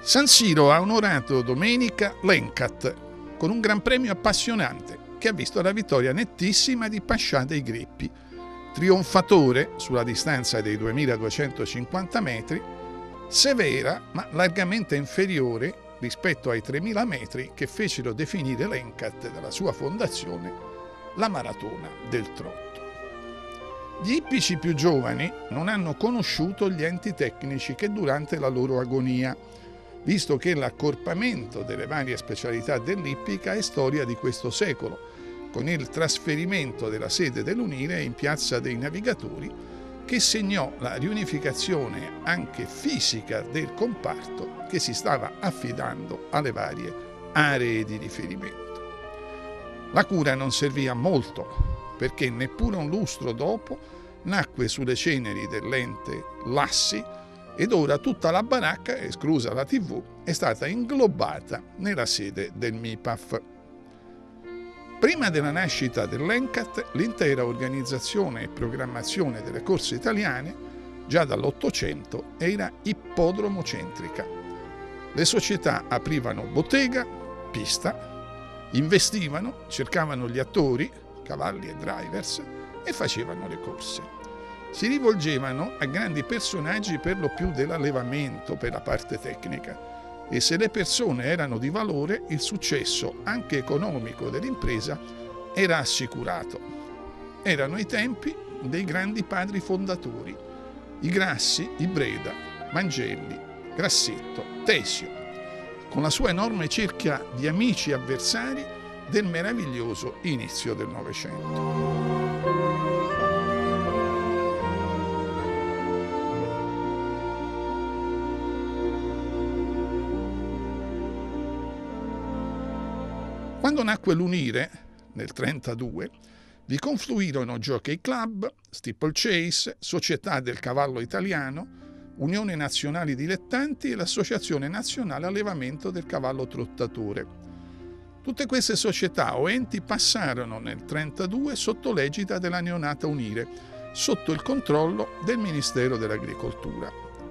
San Siro ha onorato domenica l'Encat con un gran premio appassionante che ha visto la vittoria nettissima di Pascià dei Grippi, trionfatore sulla distanza dei 2250 metri, severa ma largamente inferiore rispetto ai 3000 metri che fecero definire l'Encat dalla sua fondazione la maratona del trotto. Gli ippici più giovani non hanno conosciuto gli enti tecnici che durante la loro agonia, visto che l'accorpamento delle varie specialità dell'ippica è storia di questo secolo, con il trasferimento della sede dell'Unire in Piazza dei Navigatori, che segnò la riunificazione anche fisica del comparto che si stava affidando alle varie aree di riferimento. La cura non servì a molto, perché neppure un lustro dopo nacque sulle ceneri dell'ente Lassi ed ora tutta la baracca, esclusa la TV, è stata inglobata nella sede del MIPAF. Prima della nascita dell'Encat, l'intera organizzazione e programmazione delle corse italiane, già dall'Ottocento, era ippodromocentrica. Le società aprivano bottega, pista, investivano, cercavano gli attori, cavalli e drivers, e facevano le corse. Si rivolgevano a grandi personaggi per lo più dell'allevamento per la parte tecnica e se le persone erano di valore il successo anche economico dell'impresa era assicurato. Erano i tempi dei grandi padri fondatori, i Grassi, i Breda, Mangelli, Grassetto, Tesio, con la sua enorme cerchia di amici avversari del meraviglioso inizio del Novecento. Quando nacque l'Unire, nel 1932, vi confluirono Jockey Club, Steeplechase, Società del Cavallo Italiano, Unione Nazionale Dilettanti e l'Associazione Nazionale Allevamento del Cavallo Trottatore. Tutte queste società o enti passarono nel 1932 sotto l'egida della neonata Unire, sotto il controllo del Ministero dell'Agricoltura.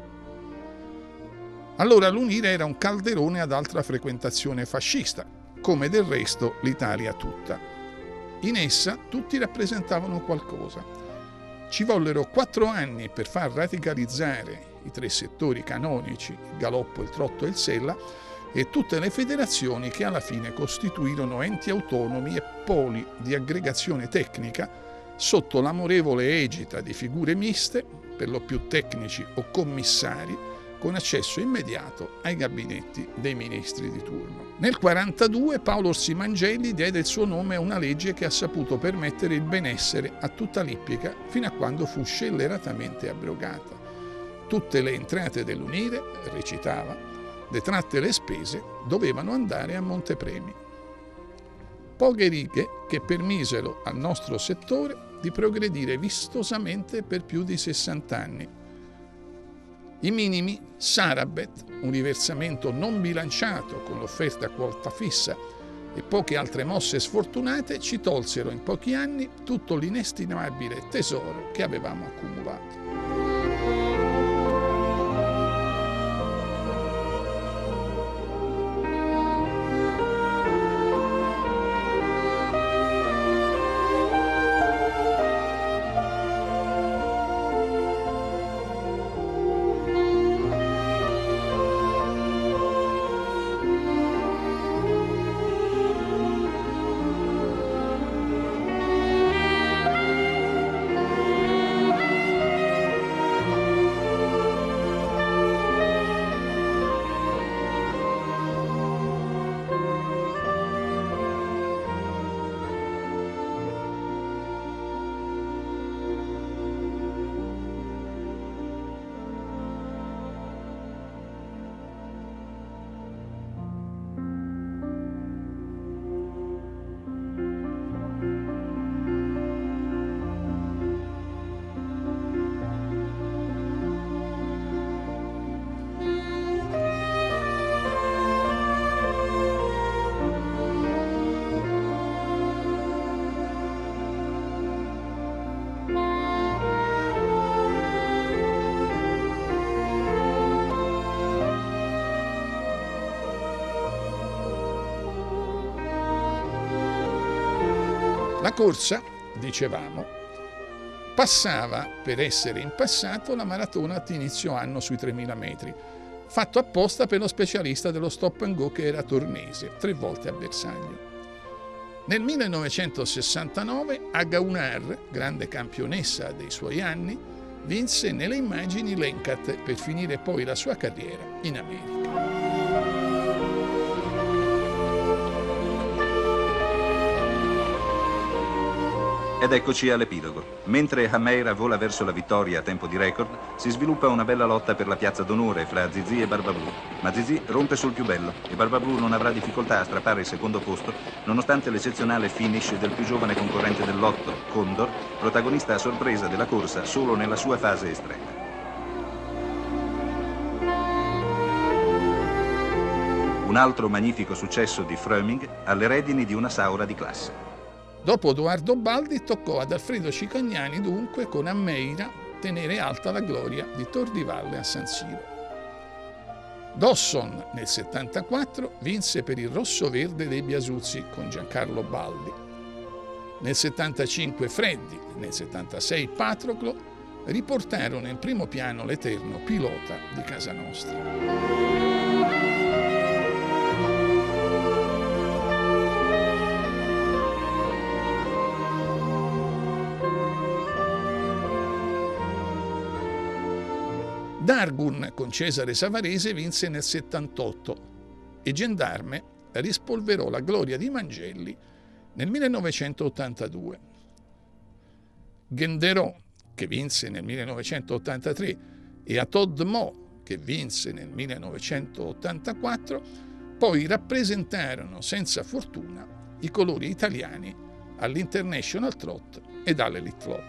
Allora l'Unire era un calderone ad alta frequentazione fascista, come del resto l'Italia tutta. In essa tutti rappresentavano qualcosa. Ci vollero 4 anni per far radicalizzare i 3 settori canonici, il galoppo, il trotto e il sella, e tutte le federazioni che alla fine costituirono enti autonomi e poli di aggregazione tecnica sotto l'amorevole egida di figure miste, per lo più tecnici o commissari, con accesso immediato ai gabinetti dei ministri di turno. Nel 1942 Paolo Orsi-Mangelli diede il suo nome a una legge che ha saputo permettere il benessere a tutta l'ippica fino a quando fu scelleratamente abrogata. Tutte le entrate dell'Unire, recitava, detratte le spese, dovevano andare a montepremi. Poche righe che permisero al nostro settore di progredire vistosamente per più di 60 anni. I minimi Sarabet, un riversamento non bilanciato con l'offerta a quota fissa e poche altre mosse sfortunate ci tolsero in pochi anni tutto l'inestimabile tesoro che avevamo accumulato. La corsa, dicevamo, passava per essere in passato la maratona di inizio anno sui 3.000 metri, fatto apposta per lo specialista dello stop and go che era Tornese, 3 volte avversario. Nel 1969 Agaunar, grande campionessa dei suoi anni, vinse nelle immagini Lencat per finire poi la sua carriera in America. Ed eccoci all'epilogo. Mentre Hameira vola verso la vittoria a tempo di record, si sviluppa una bella lotta per la piazza d'onore fra Zizi e Barbablù. Ma Zizi rompe sul più bello e Barbablù non avrà difficoltà a strappare il secondo posto, nonostante l'eccezionale finish del più giovane concorrente del lotto, Condor, protagonista a sorpresa della corsa solo nella sua fase estrema. Un altro magnifico successo di Fröming alle redini di una Saura di classe. Dopo Edoardo Baldi toccò ad Alfredo Cicognani dunque con Hameira tenere alta la gloria di Tor di Valle a San Siro. Dawson nel 74 vinse per il rosso-verde dei Biasuzzi con Giancarlo Baldi. Nel 75 Freddi, nel 76 Patroclo riportarono in primo piano l'eterno pilota di casa nostra. Dargun con Cesare Savarese vinse nel 78 e Gendarme rispolverò la gloria di Mangelli nel 1982. Genderò, che vinse nel 1983, e a Todd Mo, che vinse nel 1984, poi rappresentarono senza fortuna i colori italiani all'International Trot ed all'Elite Flop.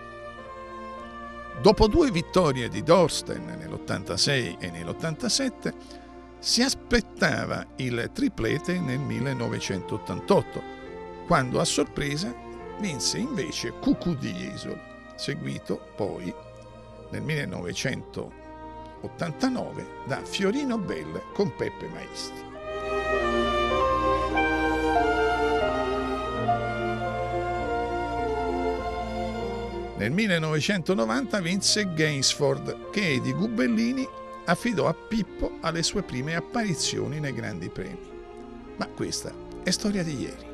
Dopo 2 vittorie di Dorsten nell'86 e nell'87, si aspettava il triplete nel 1988, quando a sorpresa vinse invece Cucù di Jesolo, seguito poi nel 1989 da Fiorino Bell con Peppe Maestri. Nel 1990 vinse Gainsford, che Eddie Gubellini affidò a Pippo alle sue prime apparizioni nei grandi premi. Ma questa è storia di ieri.